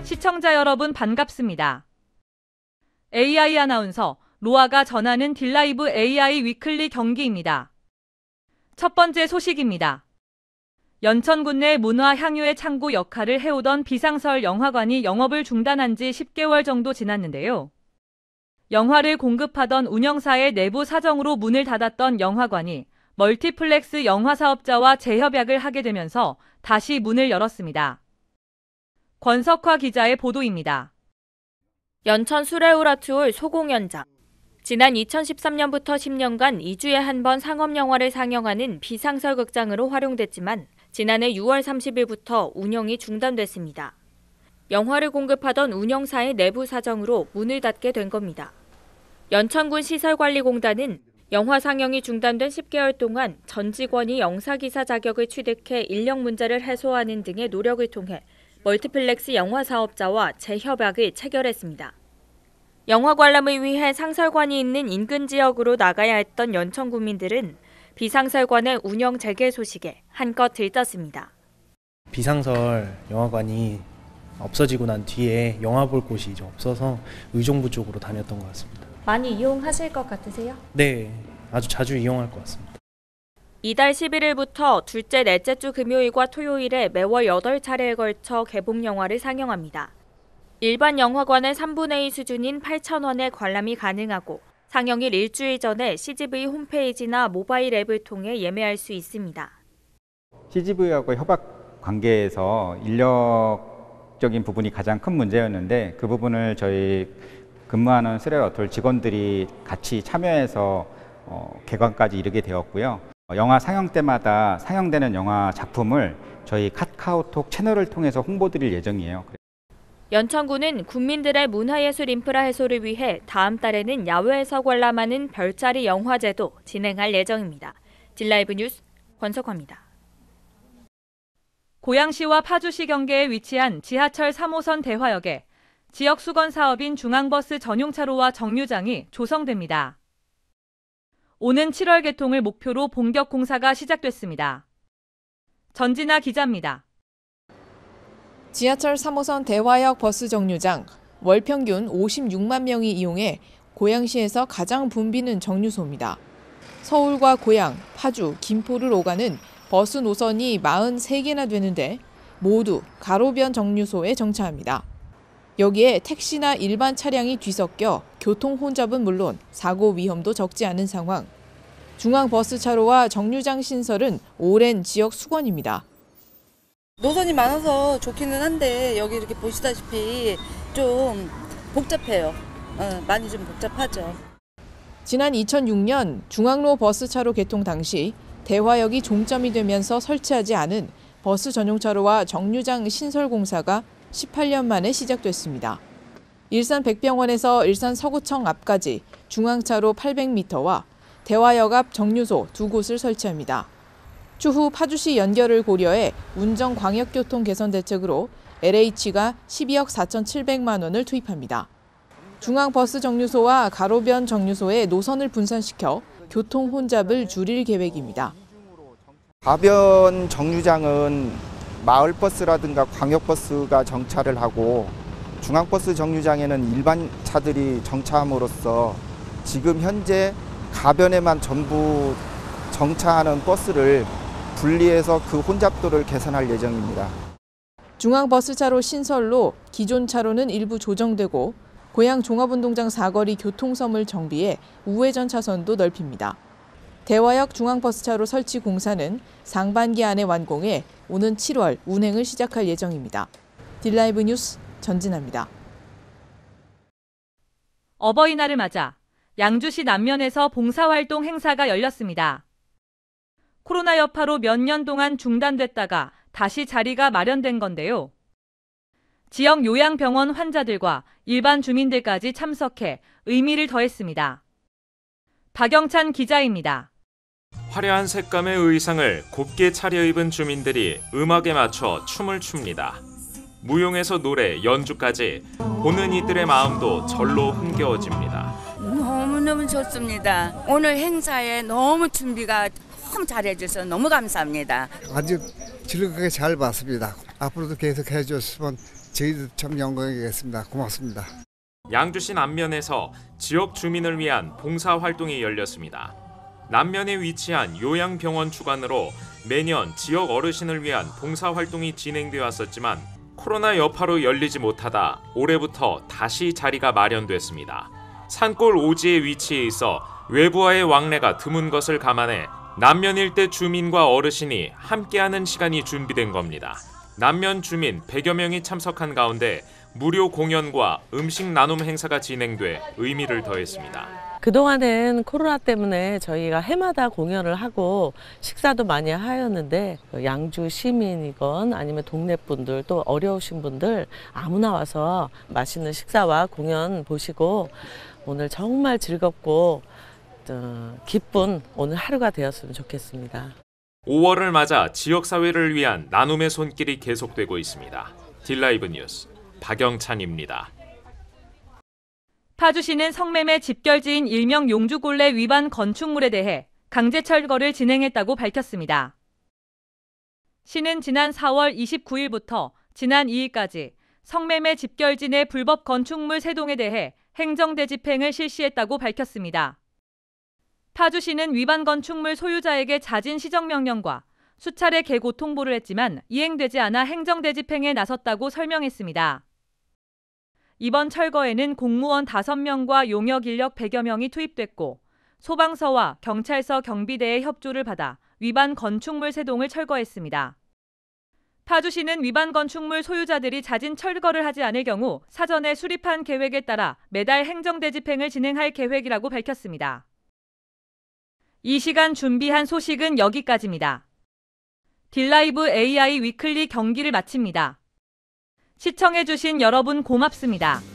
시청자 여러분 반갑습니다. AI 아나운서 로아가 전하는 딜라이브 AI 위클리 경기입니다. 첫 번째 소식입니다. 연천군 내 문화 향유의 창구 역할을 해오던 비상설 영화관이 영업을 중단한 지 10개월 정도 지났는데요. 영화를 공급하던 운영사의 내부 사정으로 문을 닫았던 영화관이 멀티플렉스 영화 사업자와 재협약을 하게 되면서 다시 문을 열었습니다. 권석화 기자의 보도입니다. 연천 수레우라트홀 소공연장. 지난 2013년부터 10년간 2주에 한 번 상업영화를 상영하는 비상설 극장으로 활용됐지만 지난해 6월 30일부터 운영이 중단됐습니다. 영화를 공급하던 운영사의 내부 사정으로 문을 닫게 된 겁니다. 연천군 시설관리공단은 영화 상영이 중단된 10개월 동안 전 직원이 영사기사 자격을 취득해 인력 문제를 해소하는 등의 노력을 통해 멀티플렉스 영화 사업자와 재협약을 체결했습니다. 영화 관람을 위해 상설관이 있는 인근 지역으로 나가야 했던 연천 구민들은 비상설관의 운영 재개 소식에 한껏 들떴습니다. 비상설 영화관이 없어지고 난 뒤에 영화 볼 곳이 이제 없어서 의정부 쪽으로 다녔던 것 같습니다. 많이 이용하실 것 같으세요? 네, 아주 자주 이용할 것 같습니다. 이달 11일부터 둘째, 넷째 주 금요일과 토요일에 매월 8차례에 걸쳐 개봉 영화를 상영합니다. 일반 영화관의 3분의 2 수준인 8,000원에 관람이 가능하고 상영일 일주일 전에 CGV 홈페이지나 모바일 앱을 통해 예매할 수 있습니다. CGV하고 협약 관계에서 인력적인 부분이 가장 큰 문제였는데 그 부분을 저희 근무하는 수레우라트홀 직원들이 같이 참여해서 개관까지 이르게 되었고요. 영화 상영 때마다 상영되는 영화 작품을 저희 카카오톡 채널을 통해서 홍보드릴 예정이에요. 연천군은 국민들의 문화예술 인프라 해소를 위해 다음 달에는 야외에서 관람하는 별자리 영화제도 진행할 예정입니다. 딜라이브 뉴스 권석화입니다. 고양시와 파주시 경계에 위치한 지하철 3호선 대화역에 지역 수건 사업인 중앙버스 전용차로와 정류장이 조성됩니다. 오는 7월 개통을 목표로 본격 공사가 시작됐습니다. 전진아 기자입니다. 지하철 3호선 대화역 버스 정류장, 월 평균 56만 명이 이용해 고양시에서 가장 붐비는 정류소입니다. 서울과 고양, 파주, 김포를 오가는 버스 노선이 43개나 되는데 모두 가로변 정류소에 정차합니다. 여기에 택시나 일반 차량이 뒤섞여 교통 혼잡은 물론 사고 위험도 적지 않은 상황. 중앙버스차로와 정류장 신설은 오랜 지역 수건입니다. 노선이 많아서 좋기는 한데 여기 이렇게 보시다시피 좀 복잡해요. 많이 좀 복잡하죠. 지난 2006년 중앙로 버스차로 개통 당시 대화역이 종점이 되면서 설치하지 않은 버스 전용차로와 정류장 신설 공사가 18년 만에 시작됐습니다. 일산 백병원에서 일산 서구청 앞까지 중앙차로 800m와 대화역 앞 정류소 2곳을 설치합니다. 추후 파주시 연결을 고려해 운정 광역교통 개선 대책으로 LH가 12억 4,700만 원을 투입합니다. 중앙버스 정류소와 가로변 정류소에 노선을 분산시켜 교통 혼잡을 줄일 계획입니다. 가변 정류장은 마을버스라든가 광역버스가 정차를 하고 중앙버스 정류장에는 일반 차들이 정차함으로써 지금 현재 가변에만 전부 정차하는 버스를 분리해서 그 혼잡도를 개선할 예정입니다. 중앙버스차로 신설로 기존 차로는 일부 조정되고 고양 종합운동장 사거리 교통섬을 정비해 우회전 차선도 넓힙니다. 대화역 중앙버스차로 설치 공사는 상반기 안에 완공해 오는 7월 운행을 시작할 예정입니다. 딜라이브 뉴스 전진아입니다. 어버이날을 맞아 양주시 남면에서 봉사활동 행사가 열렸습니다. 코로나 여파로 몇 년 동안 중단됐다가 다시 자리가 마련된 건데요. 지역 요양병원 환자들과 일반 주민들까지 참석해 의미를 더했습니다. 박영찬 기자입니다. 화려한 색감의 의상을 곱게 차려입은 주민들이 음악에 맞춰 춤을 춥니다. 무용에서 노래, 연주까지 보는 이들의 마음도 절로 흥겨워집니다. 너무너무 좋습니다. 오늘 행사에 너무 준비가 너무 잘해줘서 너무 감사합니다. 아주 즐겁게 잘 봤습니다. 앞으로도 계속 해줬으면 저희도 참 영광이겠습니다. 고맙습니다. 양주시 남면에서 지역 주민을 위한 봉사활동이 열렸습니다. 남면에 위치한 요양병원 주관으로 매년 지역 어르신을 위한 봉사활동이 진행되어 왔었지만 코로나 여파로 열리지 못하다 올해부터 다시 자리가 마련됐습니다. 산골 오지에 위치해 있어 외부와의 왕래가 드문 것을 감안해 남면 일대 주민과 어르신이 함께하는 시간이 준비된 겁니다. 남면 주민 100여 명이 참석한 가운데 무료 공연과 음식 나눔 행사가 진행돼 의미를 더했습니다. 그동안은 코로나 때문에 저희가 해마다 공연을 하고 식사도 많이 하였는데 양주 시민이건 아니면 동네 분들 또 어려우신 분들 아무나 와서 맛있는 식사와 공연 보시고 오늘 정말 즐겁고 기쁜 오늘 하루가 되었으면 좋겠습니다. 5월을 맞아 지역사회를 위한 나눔의 손길이 계속되고 있습니다. 딜라이브 뉴스 박영찬입니다. 파주시는 성매매 집결지인 일명 용주골래 위반 건축물에 대해 강제 철거를 진행했다고 밝혔습니다. 시는 지난 4월 29일부터 지난 2일까지 성매매 집결지 내 불법 건축물 3동에 대해 행정대집행을 실시했다고 밝혔습니다. 파주시는 위반 건축물 소유자에게 잦은 시정명령과 수차례 개고 통보를 했지만 이행되지 않아 행정대집행에 나섰다고 설명했습니다. 이번 철거에는 공무원 5명과 용역 인력 100여 명이 투입됐고 소방서와 경찰서 경비대의 협조를 받아 위반 건축물 3동을 철거했습니다. 파주시는 위반 건축물 소유자들이 잦은 철거를 하지 않을 경우 사전에 수립한 계획에 따라 매달 행정대집행을 진행할 계획이라고 밝혔습니다. 이 시간 준비한 소식은 여기까지입니다. 딜라이브 AI 위클리 경기를 마칩니다. 시청해주신 여러분 고맙습니다.